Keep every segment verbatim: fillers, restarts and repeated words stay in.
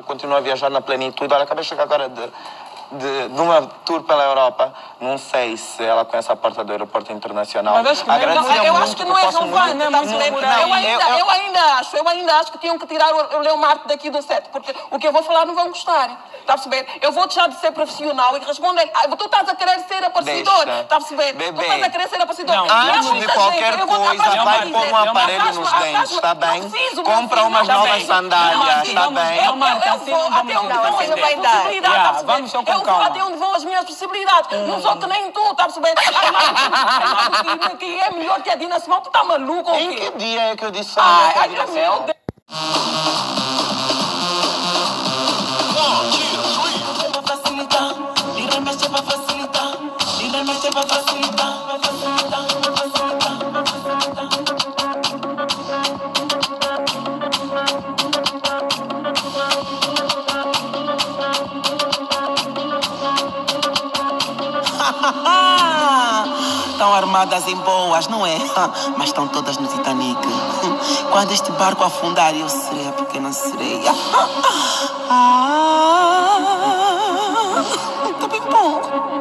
continuo a viajar na plenitude. Olha, acabei de chegar agora de, de, de uma tour pela Europa. Não sei se ela conhece a porta do aeroporto internacional. Mas acho que não, eu acho que não é relevante. Não, Não, eu, eu, ainda, eu, eu ainda acho, eu ainda acho que tinham que tirar o, o Leomarte daqui do set, porque o que eu vou falar não vão gostar. Está a perceber? Eu vou deixar de ser profissional e responder. Ah, tu estás a querer ser aparecidor. Está a perceber? Bebê. Tu estás a querer ser aparecidor. Não, antes de qualquer gente, coisa, vai pôr um aparelho nos dentes, está bem? Compra umas novas sandálias, está bem? Eu vou até onde vão as minhas possibilidades. Vamos só com Eu vou até onde vão as minhas possibilidades. Não sou que nem tu, está a perceber? Que é melhor que a Dina Simão. Tu está maluco ou quê? Em que dia é que eu disse Ai, ai, meu Deus. Estão armadas em boas, não é? Mas estão todas no Titanic. Quando este barco afundar, eu serei a pequena sereia. Está bem bom.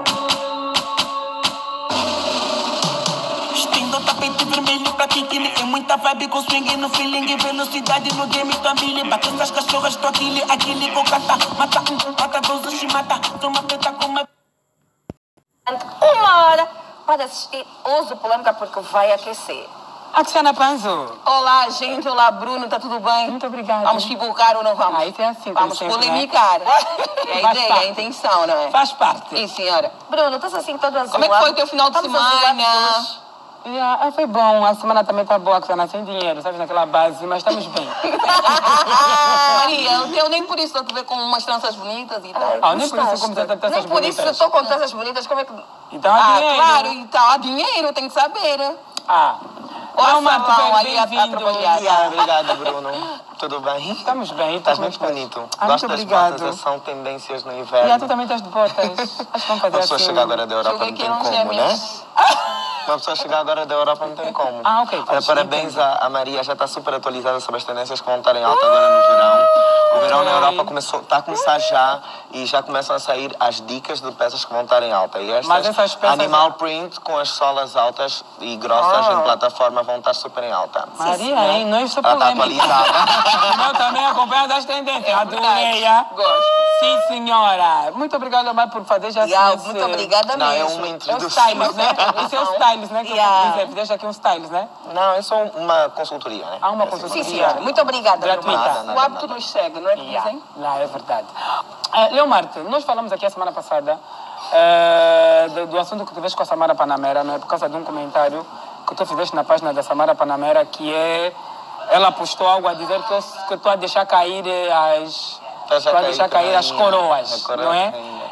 Vestindo tapete vermelho pra Kikili. É muita vibe com swing no feeling. Velocidade no game, família. Bate essas cachorras, tô aquele, aquele cocata. Mata um, mata dois, chimata. Toma preta com uma... Uma hora para assistir Ouso Polêmica porque vai aquecer. Axiana Panzo. Olá, gente. Olá, Bruno. Está tudo bem? Muito obrigada. Vamos pipocar ou não vamos? Ah, isso é assim. Vamos sempre, polemicar. Né? É a ideia, é a intenção, não é? Faz parte. Sim, senhora. Bruno, estás assim todo azul. Como é que foi o teu final de semana? Yeah, foi bom, a semana também está boa, que sem dinheiro, sabes, naquela base, mas estamos bem. Maria, o teu nem por isso eu te ver com umas tranças bonitas e tal. Ah, nem por isso como você tem tranças bonitas. Nem por isso eu estou com tranças bonitas, como é que... Então há ah, dinheiro. Claro, então há dinheiro, tem que saber. Ah, olá, Marta, bem-vindo. Obrigado, Bruno. Tudo bem? Estamos bem. Estás muito bonito. Ah, Gosto muito das obrigado. botas, são tendências no inverno. E ah, tu também estás de botas. Acho que vamos fazer Uma pessoa assim. chegar agora da Europa não tem como, né? Uma pessoa chegar agora da Europa não tem como. Ah, ok. Olha, parabéns à, à Maria, já está super atualizada sobre as tendências que vão estar em alta agora no verão. O verão na Europa começou, está a começar já e já começam a sair as dicas de peças que vão estar em alta. E estas, Mas essas peças... animal print com as solas altas e grossas Ah. em plataforma vão estar super em alta. Maria, hein? Não estou Ela está polêmica. atualizada. Eu também acompanho das tendências. É Adorei. Gosto. Sim, senhora. Muito obrigada, Omar, por fazer já Yeah, esse... muito obrigada Não, é mesmo. uma É o introdução. stylist, né? Esse é o stylist, né? Que Yeah. eu posso dizer. Deixa aqui um stylist, né? Não, é só uma consultoria, né? Há uma É assim, consultoria. Sim, senhora. Muito obrigada. Gratuita. Leomar. Nada, nada, O hábito nada. nos segue, não é que Yeah. dizem? Não, é verdade. Uh, Leomarte, nós falamos aqui a semana passada uh, do, do assunto que tu vês com a Samara Panamera, não é? Por causa de um comentário que tu fizeste na página da Samara Panamera, que é... Ela postou algo a dizer que, eu, que tu a deixar cair as... Tu a deixar cair as coroas, não é?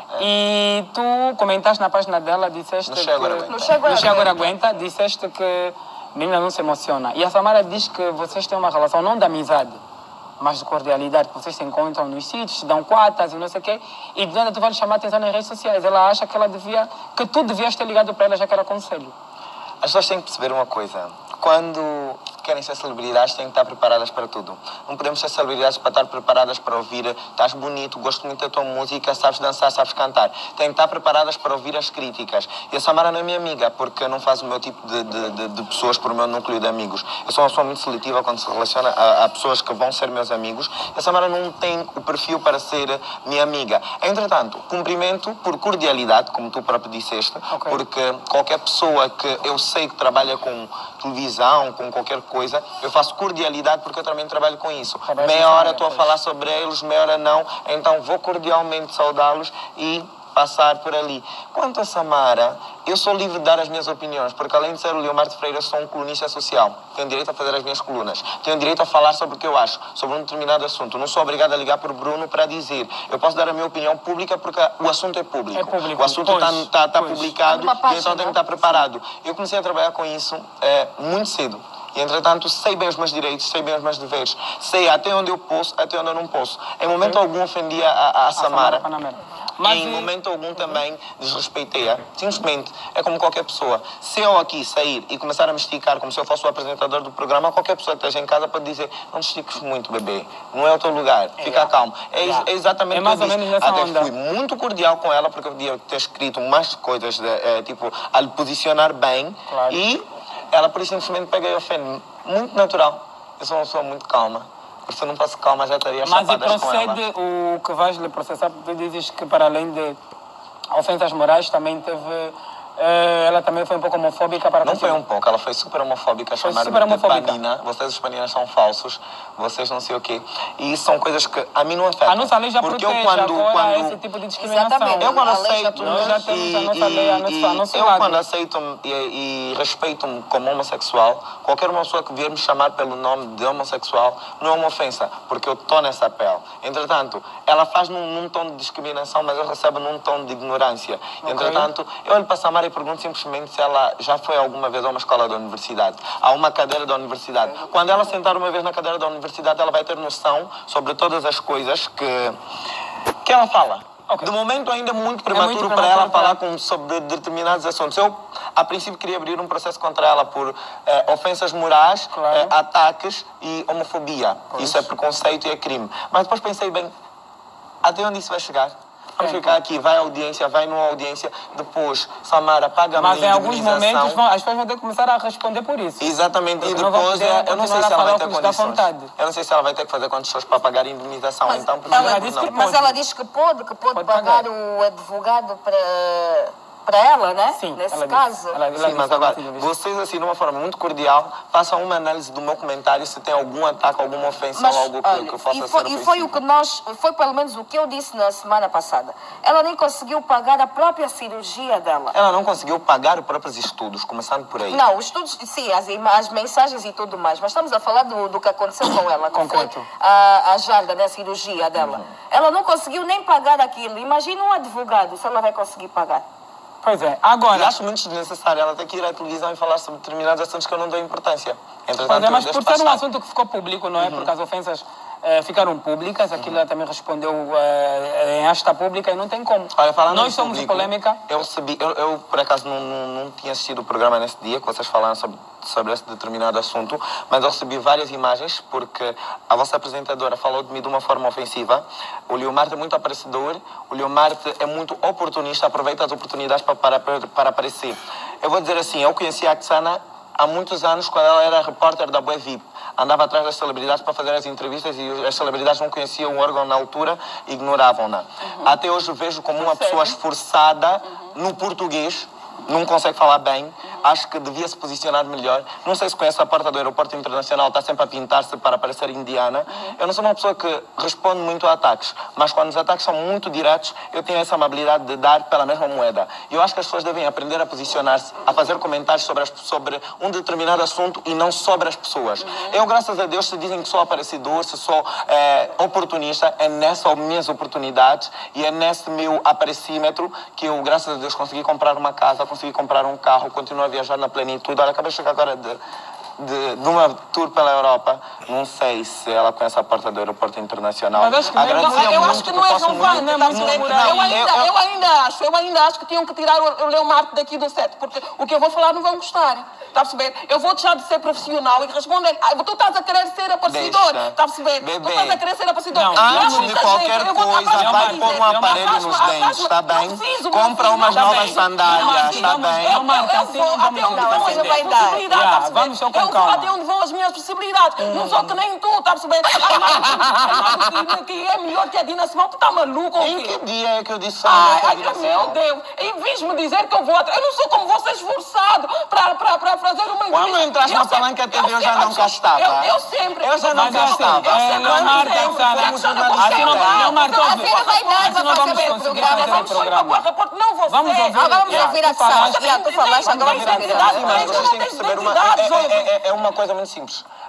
E tu comentaste na página dela, disseste No que... Che Agora Aguenta. No Che Agora, no Che Agora Aguenta, disseste que menina não se emociona. E a Samara diz que vocês têm uma relação não de amizade, mas de cordialidade, que vocês se encontram nos sítios, se dão quatas e não sei o quê, e de nada tu vai lhe chamar a atenção nas redes sociais. Ela acha que ela devia, que tu devias ter ligado para ela, já que era conselho. As pessoas têm que perceber uma coisa. Quando querem ser celebridades, têm que estar preparadas para tudo. Não podemos ser celebridades para estar preparadas para ouvir estás bonito, gosto muito da tua música, sabes dançar, sabes cantar. Têm que estar preparadas para ouvir as críticas. E a Samara não é minha amiga, porque eu não faço o meu tipo de, de, de, de pessoas por o meu núcleo de amigos. Eu sou uma pessoa muito seletiva quando se relaciona a, a pessoas que vão ser meus amigos. E a Samara não tem o perfil para ser minha amiga. Entretanto, cumprimento por cordialidade, como tu próprio disseste, okay. Porque qualquer pessoa que eu sei que trabalha com televisão, com qualquer coisa, eu faço cordialidade porque eu também trabalho com isso. Meia hora estou a falar sobre eles, meia hora não, então vou cordialmente saudá-los e passar por ali. Quanto a Samara, eu sou livre de dar as minhas opiniões, porque além de ser o Leomarte Freire, sou um colunista social. Tenho direito a fazer as minhas colunas. Tenho direito a falar sobre o que eu acho, sobre um determinado assunto. Não sou obrigado a ligar para o Bruno para dizer. Eu posso dar a minha opinião pública porque o assunto é público. É público. O assunto está tá, tá publicado, página, e então tenho que estar preparado. Eu comecei a trabalhar com isso é, muito cedo. E, entretanto, sei bem os meus direitos, sei bem os meus deveres. Sei até onde eu posso, até onde eu não posso. Em momento algum ofendia a, a, a Samara. Mas e em e- momento algum também desrespeitei-a. Simplesmente, é como qualquer pessoa. Se eu aqui sair e começar a me esticar como se eu fosse o apresentador do programa, qualquer pessoa que esteja em casa pode dizer: não te estiques muito, bebê. Não é o teu lugar. Fica calmo. É, ex- é exatamente É o mais que eu ou disse. menos nessa Até onda. fui muito cordial com ela, porque eu podia ter escrito mais coisas, de, eh, tipo, a lhe posicionar bem. Claro. E ela, por isso, simplesmente pega e ofende. Muito natural. Eu sou uma pessoa muito calma. Porque se eu não fosse calma, já estaria Mas e chapadas com ela. procede o que vais lhe processar? Tu dizes que, para além de ofensas morais, também teve... eh, ela também foi um pouco homofóbica para Não foi contigo. um pouco, ela foi super homofóbica, Foi chamaram-me super de homofóbica. panina. Vocês os paninas são falsos, vocês não sei o quê. E isso são coisas que a mim não afetam. A nossa lei já porque protege eu quando, agora quando esse tipo de discriminação. Exatamente. Eu quando A lei já aceito protege. Nós já temos e, a nossa lei, a nossa- e- a nosso eu lado. quando aceito-me e, e respeito-me como homossexual, qualquer uma pessoa que vier me chamar pelo nome de homossexual não é uma ofensa, porque eu estou nessa pele. Entretanto, ela faz num, num tom de discriminação, mas eu recebo num tom de ignorância. Entretanto, eu olho para a Samara e pergunto simplesmente se ela já foi alguma vez a uma escola da universidade, a uma cadeira da universidade. Quando ela sentar uma vez na cadeira da universidade, ela vai ter noção sobre todas as coisas que, que ela fala. Ok. De momento ainda é muito prematuro, muito para prematuro ela para- falar com, sobre determinados assuntos. Eu, a princípio, queria abrir um processo contra ela por eh, ofensas morais, Claro. eh, ataques e homofobia. Isso é preconceito e é crime. Mas depois pensei bem, até onde isso vai chegar? Vamos Sim. ficar aqui, vai à audiência, vai numa audiência, depois, Samara, paga a Mas em minha alguns indemnização. momentos vão- as pessoas vão ter que começar a responder por isso. Exatamente, e Porque não vão depois poder eh, eu não sei continuar se a ela vai falar ter o que lhes dá condições. vontade. Eu não sei se ela vai ter que fazer condições para pagar a indemnização, Mas então ela prefiro disse que não. pode. Mas ela diz que pode, que pode, Pode pagar, pagar. o advogado para, para ela, né? Sim, Nesse ela disse. caso. Ela- ela Sim, disse, mas ela agora, disse, ela disse. vocês, assim, de uma forma muito cordial, façam uma análise do meu comentário se tem algum ataque, alguma ofensa Mas, ou algo que, olha, que possa e, foi, ser e foi o ofensivo. que nós, foi pelo menos o que eu disse na semana passada. Ela nem conseguiu pagar a própria cirurgia dela. Ela não conseguiu pagar os próprios estudos, começando por aí. Não, os estudos, sim, as, ima- as mensagens e tudo mais, mas estamos a falar do, do que aconteceu com ela, que Concreto. foi a, a jarda, né, a cirurgia dela. Ela não conseguiu nem pagar aquilo. Imagina um advogado, se ela vai conseguir pagar. Pois é, E agora... acho muito desnecessário ela ter que ir à televisão e falar sobre determinados assuntos que eu não dou importância. Entretanto, Pois é, eu mas deixo por ser um passar. assunto que ficou público, não é? Porque as ofensas eh, ficaram públicas, aquilo ela também respondeu eh, em asta pública e não tem como. Olha, falando Nós em somos de público, polêmica. Eu recebi, eu, eu por acaso não, não, não tinha assistido o programa nesse dia que vocês falaram sobre, sobre esse determinado assunto, mas eu recebi várias imagens porque a vossa apresentadora falou de mim de uma forma ofensiva. O Leomarte é muito aparecedor, o Leomarte é muito oportunista, aproveita as oportunidades para, para, para aparecer. Eu vou dizer assim, eu conheci a Aksana há muitos anos, quando ela era repórter da Bué V I P. Andava atrás das celebridades para fazer as entrevistas e as celebridades não conheciam o órgão na altura e ignoravam-na. Até hoje vejo como uma pessoa esforçada no português, não consegue falar bem, acho que devia se posicionar melhor. Não sei se conhece a porta do aeroporto internacional, está sempre a pintar-se para parecer indiana. Eu não sou uma pessoa que responde muito a ataques, mas quando os ataques são muito diretos, eu tenho essa amabilidade de dar pela mesma moeda. E eu acho que as pessoas devem aprender a posicionar-se, a fazer comentários sobre, as, sobre um determinado assunto e não sobre as pessoas. Eu, graças a Deus, se dizem que sou aparecedor, se sou é, oportunista, é nessas minhas oportunidades e é nesse meu aparecímetro que eu, graças a Deus, consegui comprar uma casa, consegui comprar um carro, continuo a viajar na plenitude. Olha, acabei de chegar agora de, de, de uma tour pela Europa. Não sei se ela conhece a porta do aeroporto internacional. Mas acho que não é- Agradecia Eu, eu muito acho que não é posso relevante, muito- tá a perceber? Não, eu, ainda, eu- eu- eu ainda acho, eu ainda acho que tinham que tirar o, o Leomarte daqui do set, porque o que eu vou falar não vão gostar. Está a perceber? Eu vou deixar de ser profissional e responder. Ah, tu estás a querer ser aparecedor. Deixa. Está a perceber? Bebê. Tu estás a querer ser aparecedor. Não, E há Antes de muita qualquer gente, eu vou dar coisa, para vai dizer, pôr um eu aparelho faço- nos faço- dentes, está bem? não preciso, Compra meu umas filho, novas tá bem. sandálias, Não, está vamos- bem? Eu, eu, Marta, eu assim vou não até vamos onde vão as entender. minhas possibilidades, Yeah, está a perceber? vamos só com Eu vou calma. até onde vão as minhas possibilidades. Não sou que nem tu, está a perceber? Que, que é melhor que a Dina Simão, tu está maluco ou Em quê? que dia é que eu disse Ai, a ai, meu Deus! E vês-me dizer que eu vou atrás. Eu não sou como você esforçado para, para, para fazer uma entrevista. Quando entraste Eu na sempre- palanca T V, eu já sempre- não cá estava. Eu, eu sempre. Eu já não Mas cá é assim, estava. é, sempre Leonardo, disse, Aksana, eu sempre assim disse, não- não, Leonardo, não, ouve. não vai dar Assim para não vamos fazer conseguir programa. fazer Vamos o só ir para programa. o repórter. Não você. Vamos ouvir. Agora vamos Yeah, ouvir tu a Aksana. falaste. Yeah, tu falaste, agora vamos ouvir a Sim, mas Aksana. vocês têm que perceber uma... É, é, é, é uma coisa muito simples.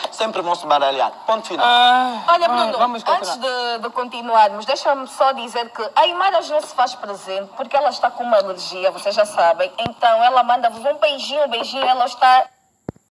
sempre vão se baralhar. Ponto final. Ah, Olha, ah, Bruno, vamos Antes de, de continuarmos, deixa-me só dizer que a Imara já se faz presente porque ela está com uma alergia, vocês já sabem. Então ela manda-vos um beijinho, um beijinho, ela está...